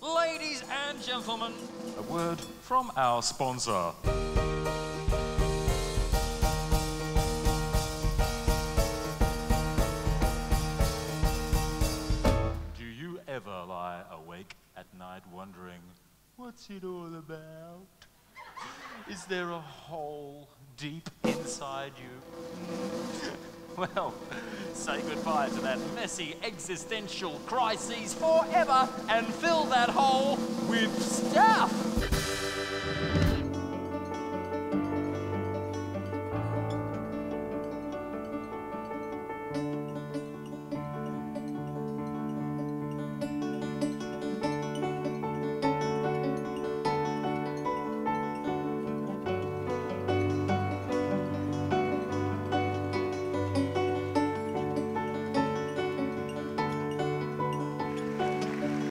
Ladies and gentlemen, a word from our sponsor. Do you ever lie awake at night wondering, what's it all about? Is there a hole deep inside you? Well, say goodbye to that messy existential crises forever and fill that hole with stuff.